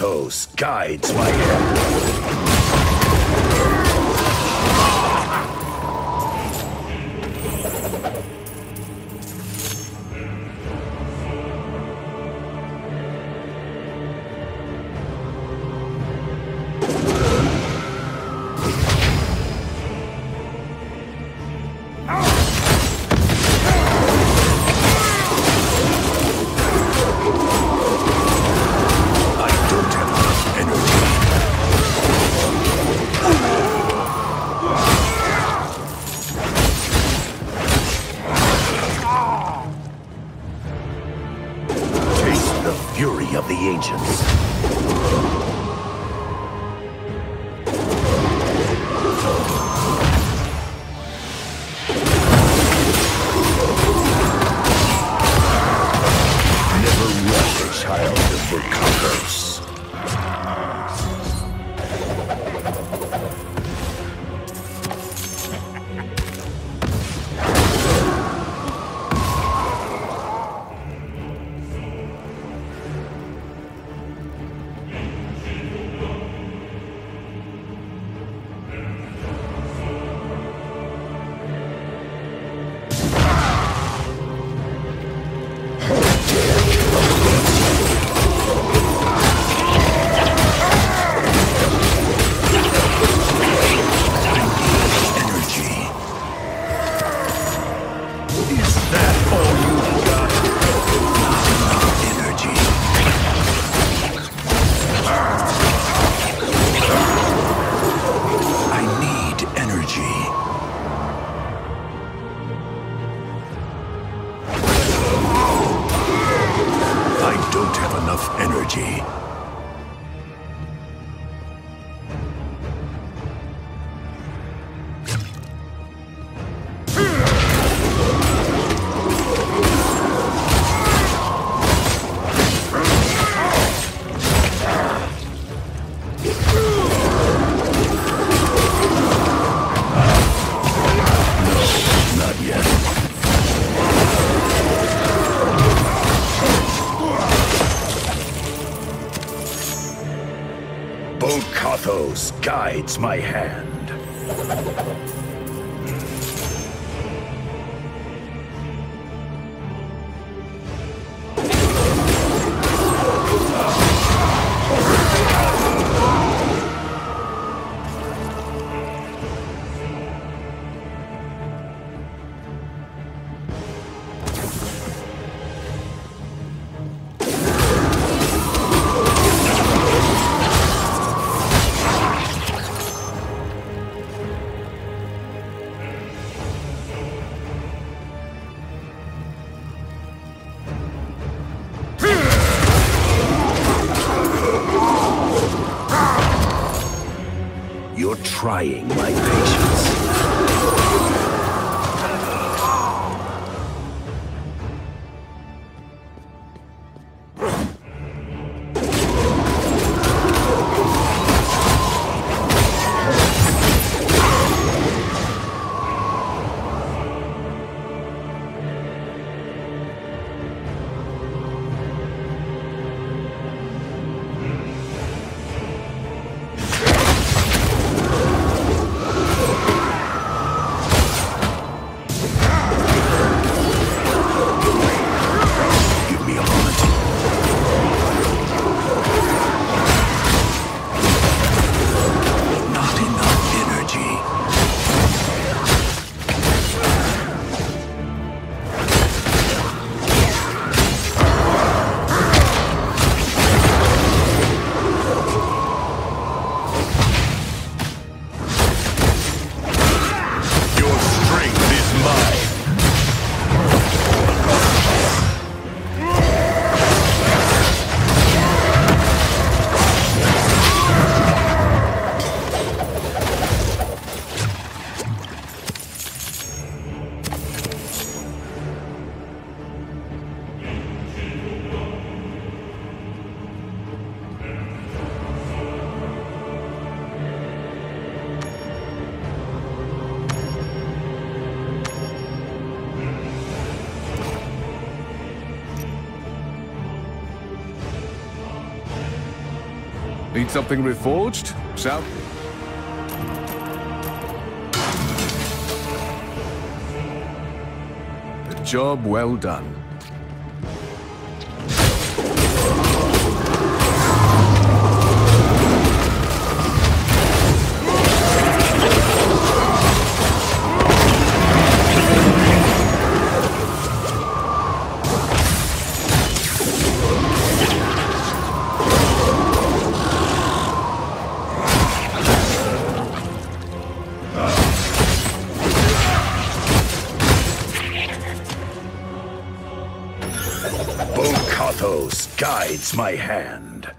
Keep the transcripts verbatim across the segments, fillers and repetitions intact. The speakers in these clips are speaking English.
Kathos guides my hand. Fury of the ancients. Never rush a child of Kathos. I don't have enough energy. Kathos guides my hand. You're trying my patience. Need something reforged? Shout. The job well done. Kathos guides my hand.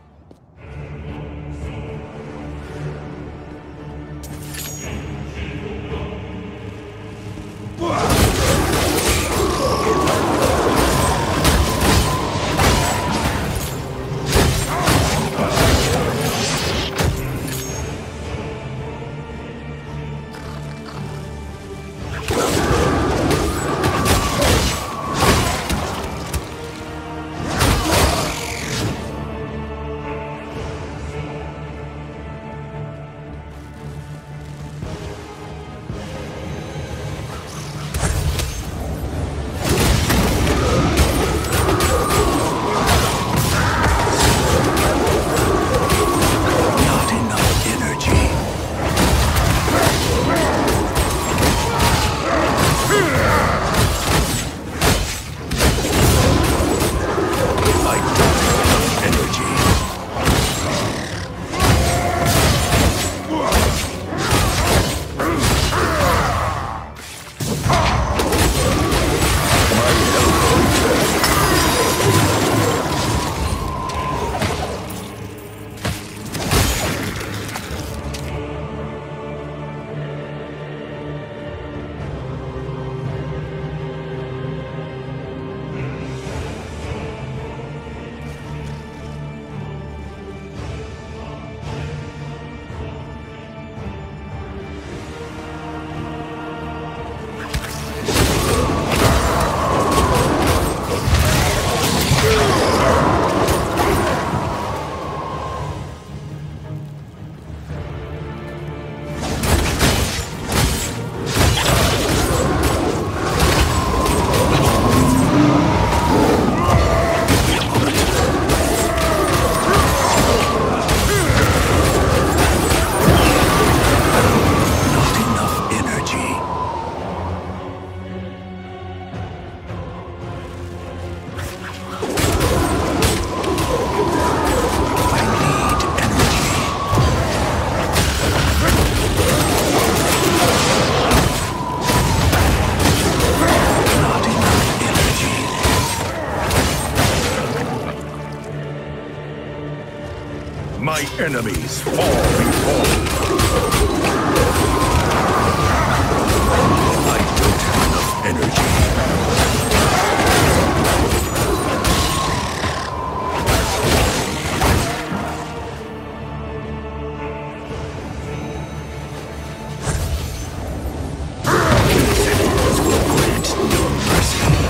My enemies fall before me. I don't have enough energy. Citizens will grant no mercy.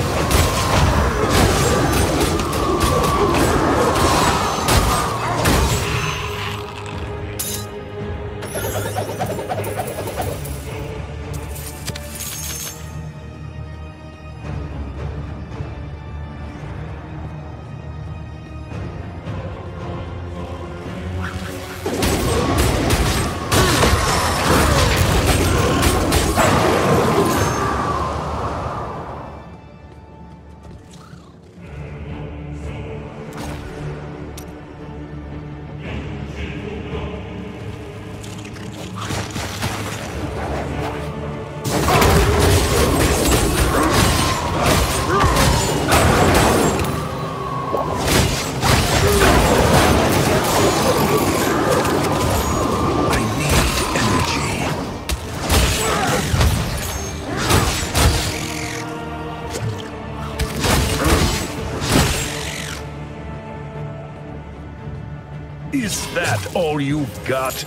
Is that all you've got?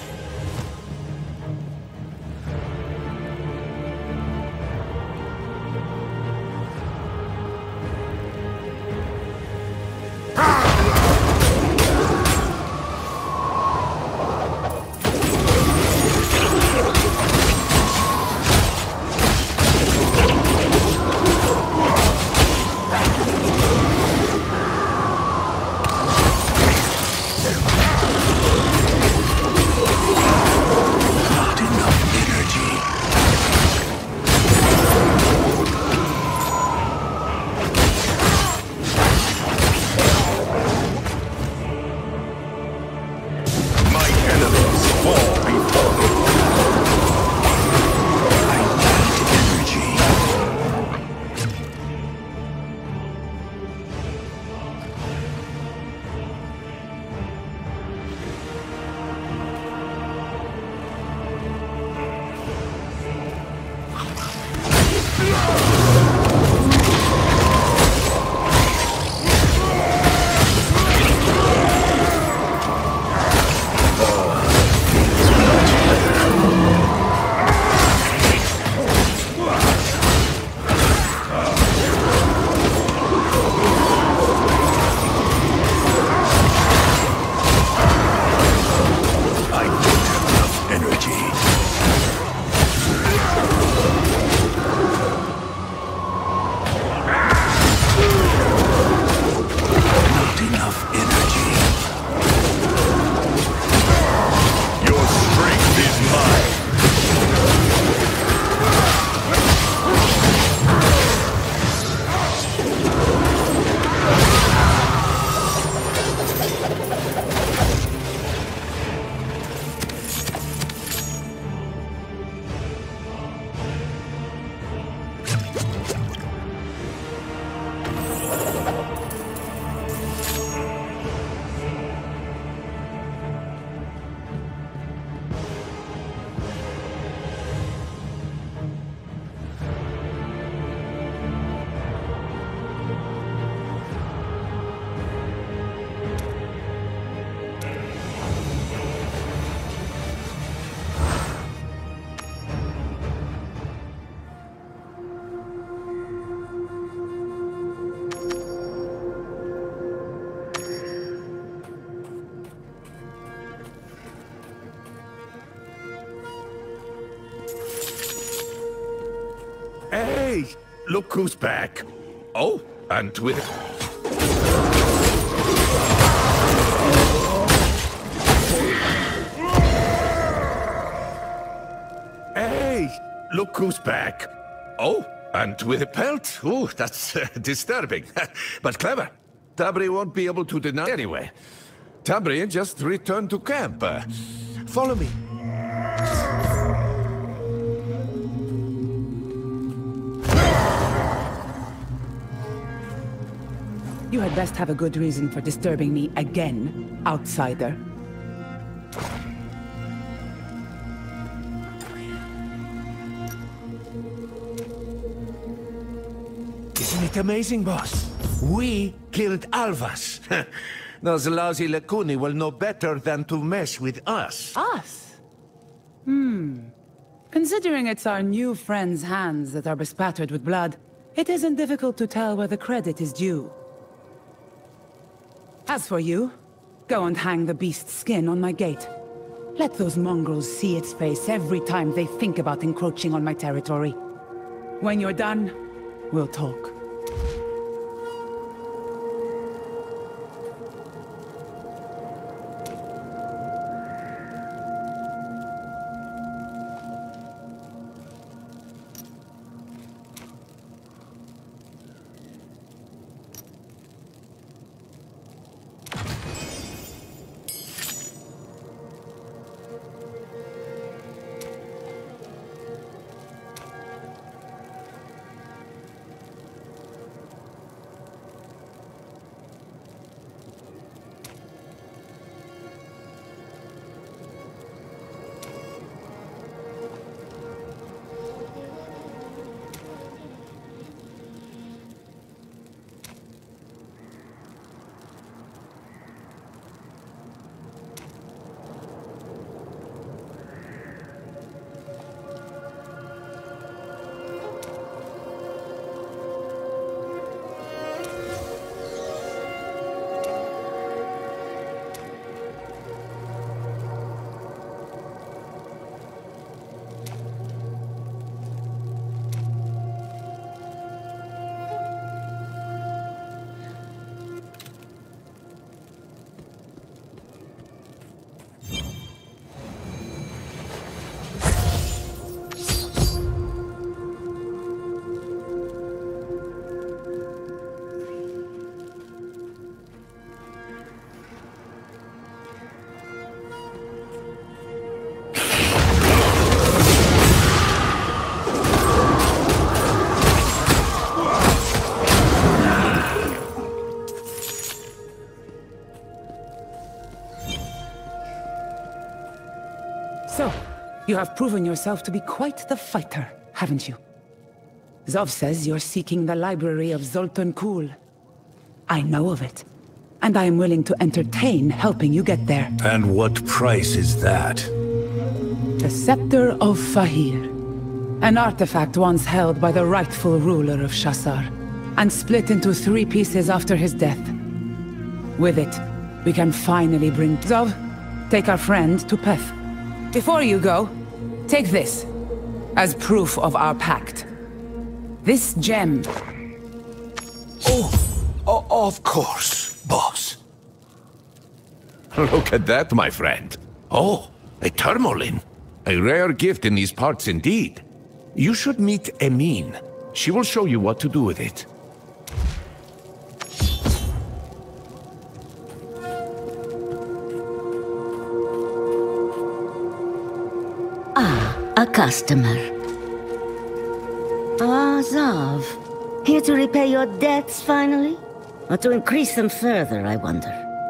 Hey, look who's back. Oh, and with... Hey, look who's back. Oh, and with a pelt? Oh, that's uh, disturbing. But clever. Tabri won't be able to deny anyway. Tabri just returned to camp. Uh, follow me. You had best have a good reason for disturbing me again, outsider. Isn't it amazing, boss? We killed Alvas. Those lousy Lekuni will know better than to mess with us. Us? Hmm. Considering it's our new friend's hands that are bespattered with blood, it isn't difficult to tell where the credit is due. As for you, go and hang the beast's skin on my gate. Let those mongrels see its face every time they think about encroaching on my territory. When you're done, we'll talk. So, you have proven yourself to be quite the fighter, haven't you? Zov says you're seeking the library of Zoltun Kulle. I know of it, and I am willing to entertain helping you get there. And what price is that? The Scepter of Fahir. An artifact once held by the rightful ruler of Shassar, and split into three pieces after his death. With it, we can finally bring Zov, take our friend to Peth. Before you go, take this, as proof of our pact. This gem. Oh, oh, of course, boss. Look at that, my friend. Oh, a tourmaline. A rare gift in these parts indeed. You should meet Emine. She will show you what to do with it. Ah, a customer. Ah, Zov. Here to repay your debts, finally? Or to increase them further, I wonder?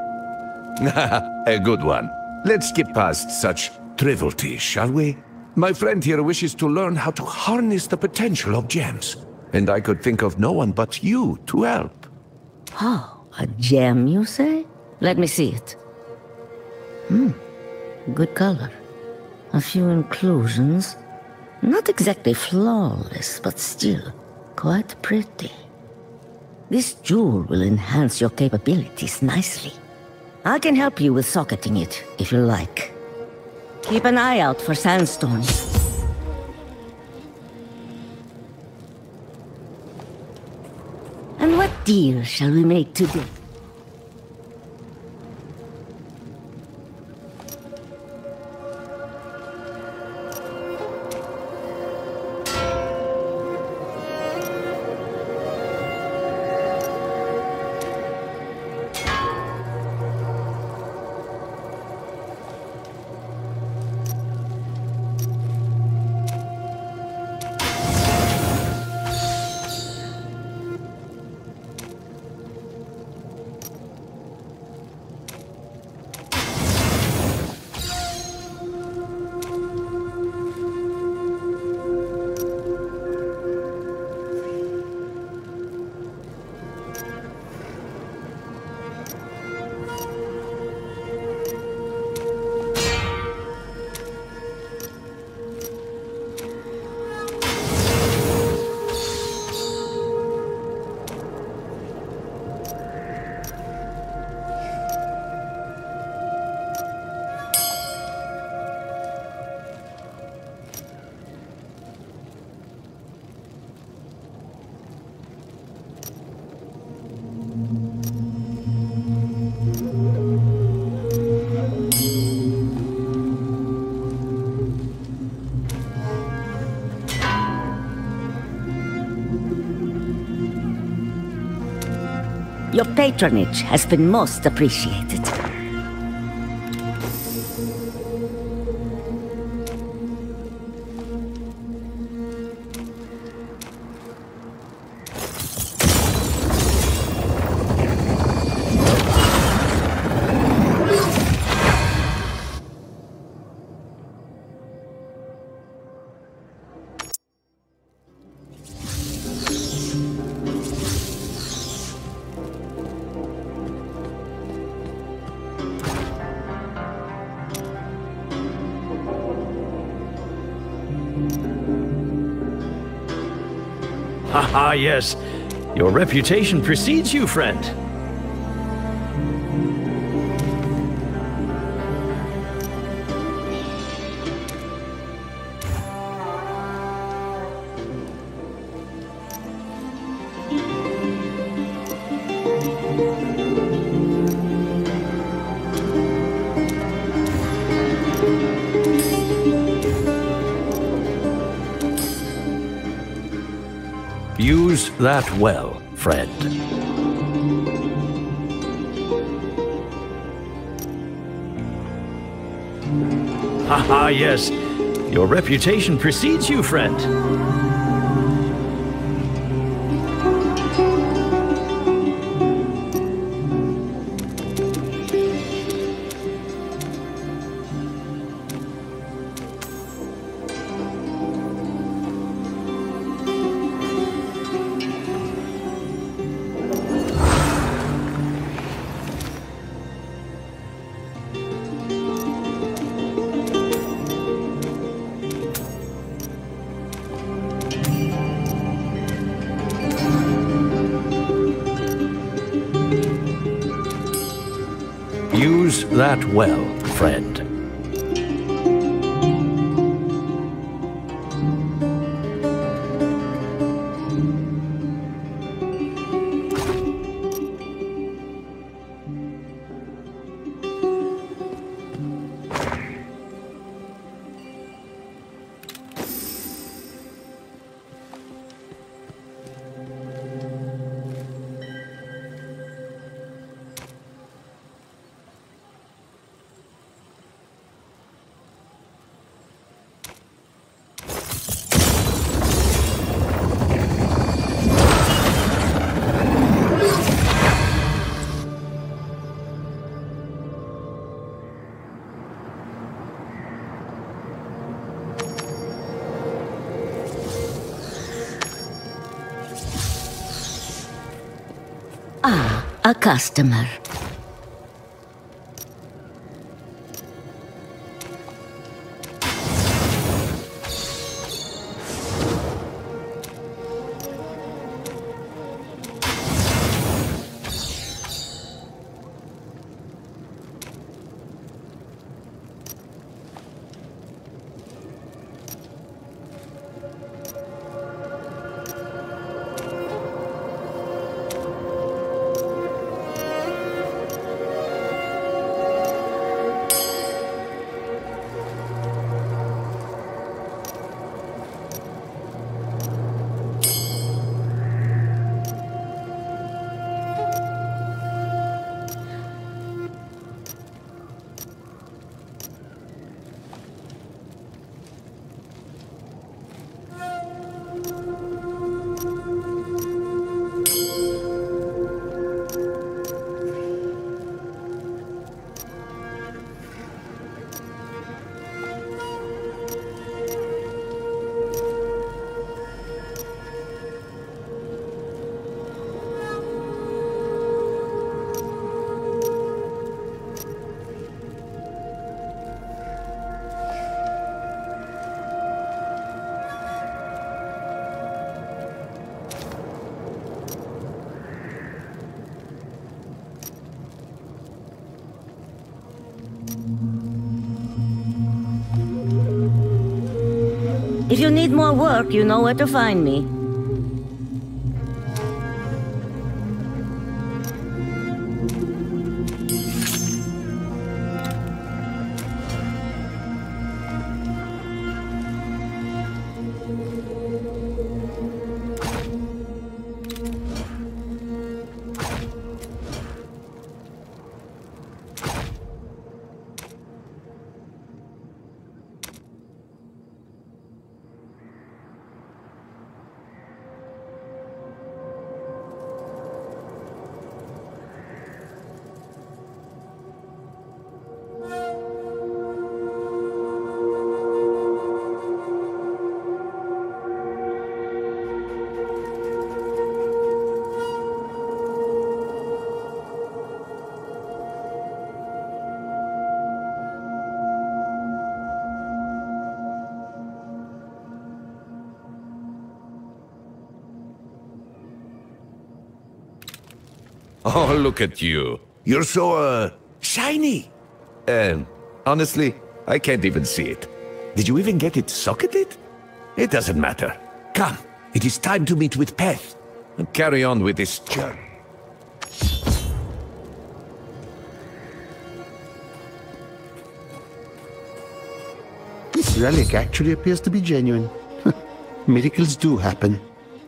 A good one. Let's skip past such trivialities, shall we? My friend here wishes to learn how to harness the potential of gems. And I could think of no one but you to help. Oh, a gem, you say? Let me see it. Hmm, good color. A few inclusions. Not exactly flawless, but still quite pretty. This jewel will enhance your capabilities nicely. I can help you with socketing it, if you like. Keep an eye out for sandstorms. deal shall we make today? Your patronage has been most appreciated. Haha, yes. Your reputation precedes you, friend. Use that well, friend. Haha, yes. Your reputation precedes you, friend. Use that well, friend. Ah, a customer. If you need more work, you know where to find me. Oh, look at you. You're so, uh, shiny. Um, honestly, I can't even see it. Did you even get it socketed? It doesn't matter. Come, it is time to meet with Peth. And carry on with this journey. This relic actually appears to be genuine. Miracles do happen.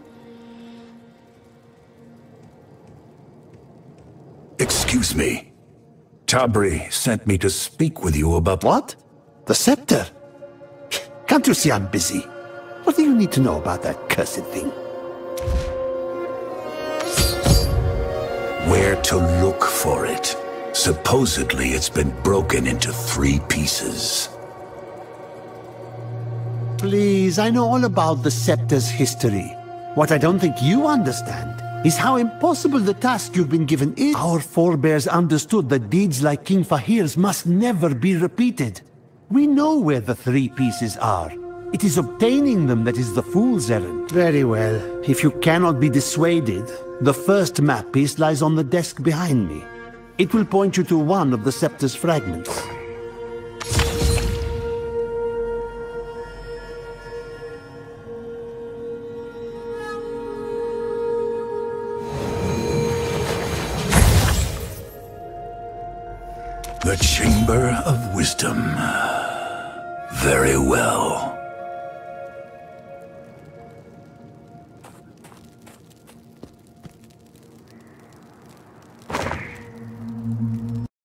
Excuse me. Tabri sent me to speak with you about... What? The scepter? Can't you see I'm busy? What do you need to know about that cursed thing? Where to look for it. Supposedly it's been broken into three pieces. Please, I know all about the scepter's history. What I don't think you understand is how impossible the task you've been given is. Our forebears understood that deeds like King Fahir's must never be repeated. We know where the three pieces are. It is obtaining them that is the fool's errand. Very well. If you cannot be dissuaded, the first map piece lies on the desk behind me. It will point you to one of the scepter's fragments. The Chamber of Wisdom. Very well.